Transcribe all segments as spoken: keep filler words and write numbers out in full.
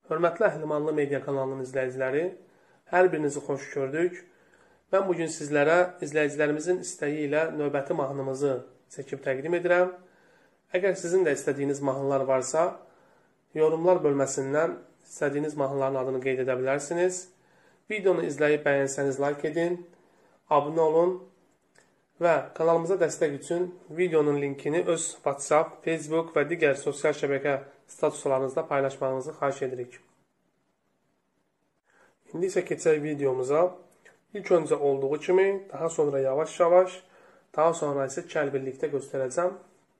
Hörmətli Əhlimanlı Media kanalının izləyiciləri, hər birinizi xoş gördük. Mən bugün sizlərə izləyicilərimizin istəyi ilə növbəti mahnımızı çəkib təqdim edirəm. Əgər sizin də istədiyiniz mahnılar varsa, yorumlar bölməsindən istədiyiniz mahnıların adını qeyd edə bilərsiniz. Videonu izləyib bəyənsəniz like edin, abunə olun və kanalımıza dəstək üçün videonun linkini öz WhatsApp, Facebook və digər sosial şəbəkə statuslarınızda paylaşmağınızı xahiş edirik. İndi isə keçək videomuza. İlk öncə olduğu kimi, daha sonra yavaş-yavaş, daha sonra isə kəl birlikdə göstərəcəm.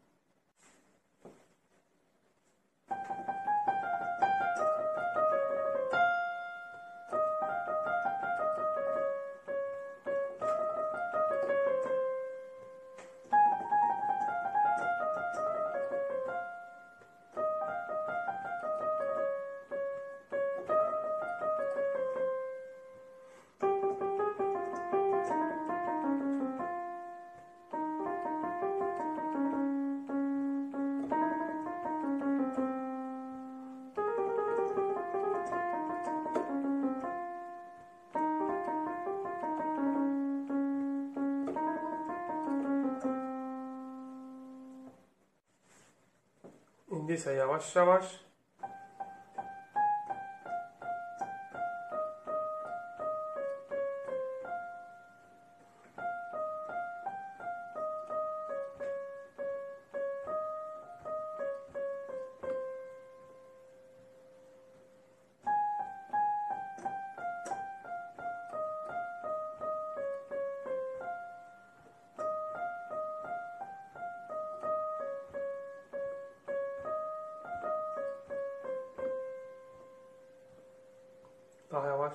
İndi isə yavaş-yavaş daha yavaş.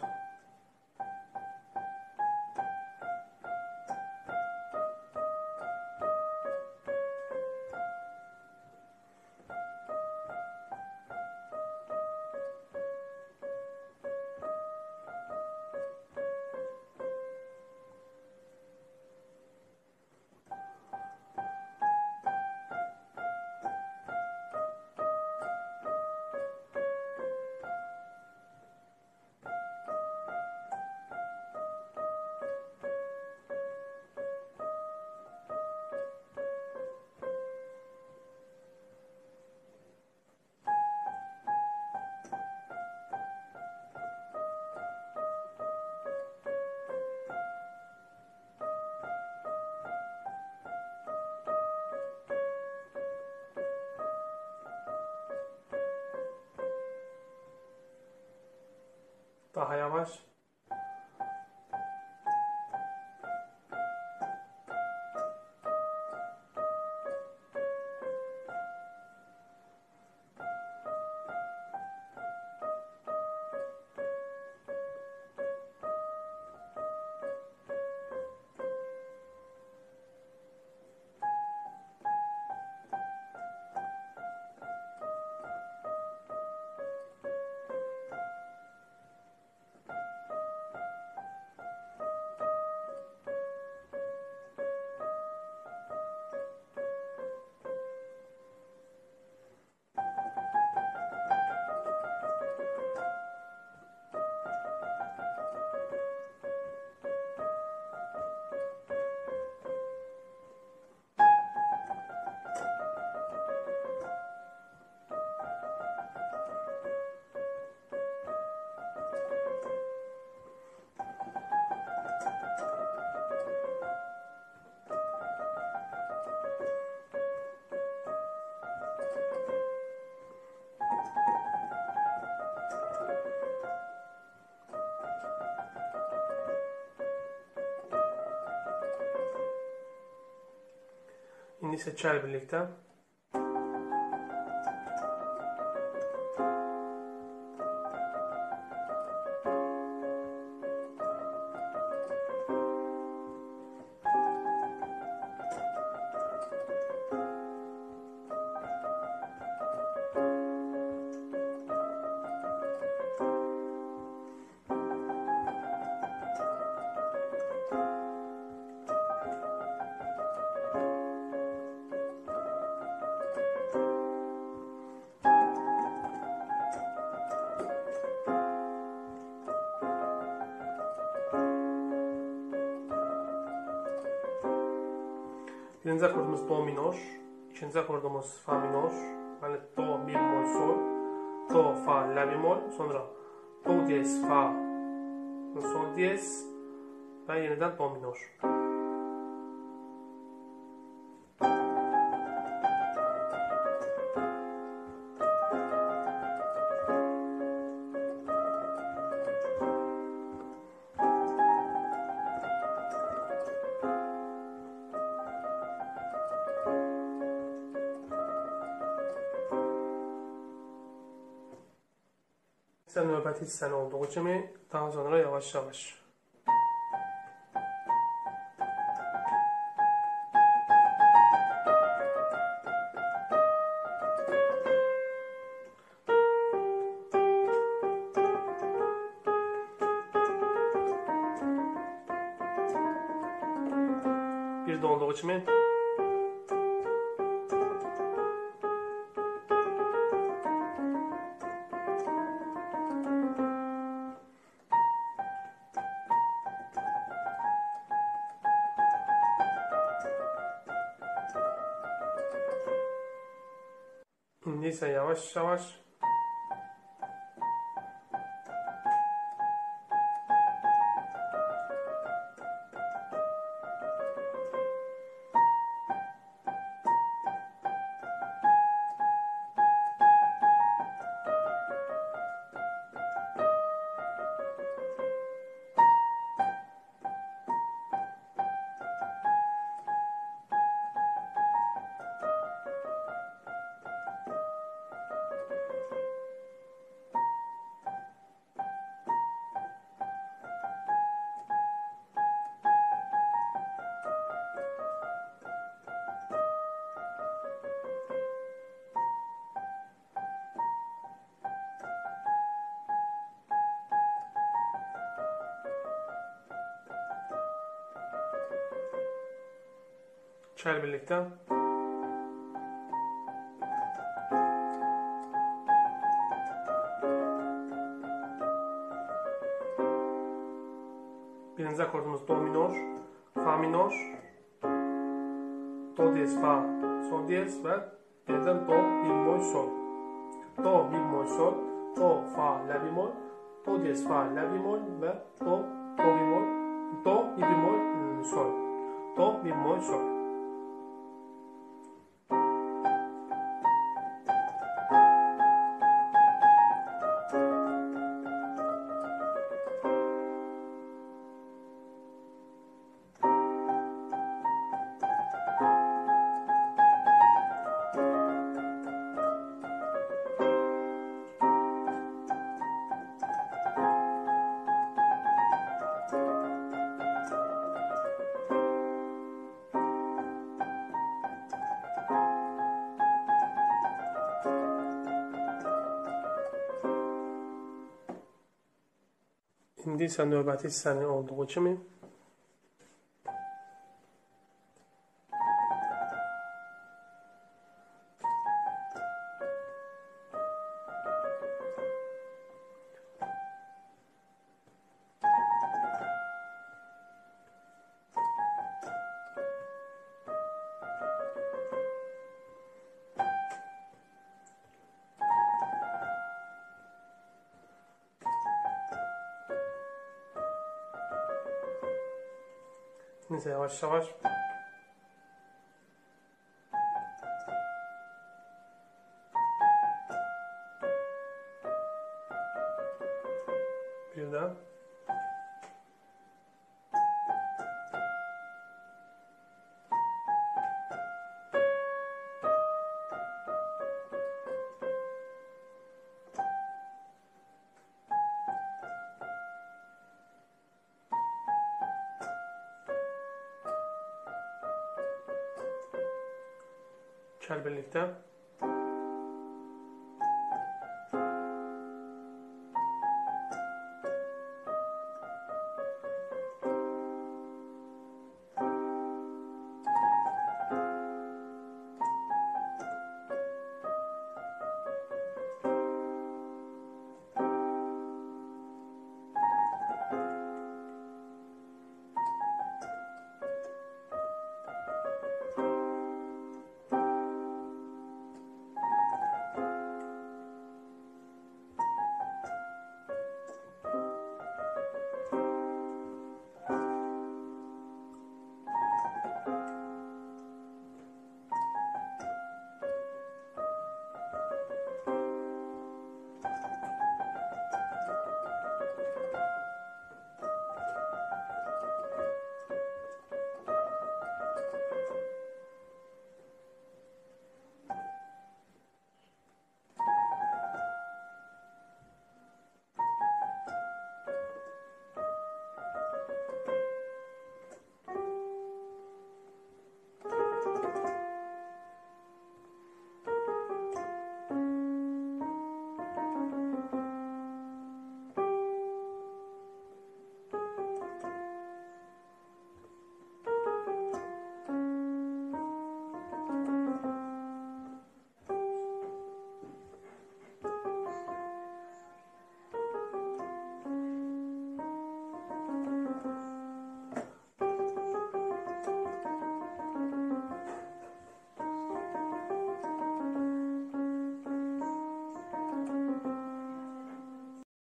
Daha yavaş. İndi isə kəl birlikdə. Birinci akordumuz do minor, ikinci akordumuz fa minor, yəni do, mi bemol, sol, do, fa, la bemol, sonra do diyez, fa, sol diyez və yenidən do minor. Sən növbəti hissəni olduğu kimi daha sonra yavaş-yavaş. Bir də olduğu kimi. İndi isə yavaş-yavaş çəl birlikdə. Birinci akordumuz do minor, fa minor, do diyez, fa, sol diyez və yenidən do, mi bemol, sol. Do, mi bemol, sol, do, fa, la bemol, do diyez, fa, la bemol və do, do bemol, do, mi bemol, sol. Do, mi bemol, sol. İndi isə növbəti hissənin olduğu kimi Neyse yavaş yavaş. Bir daha. Çəl birlikdə.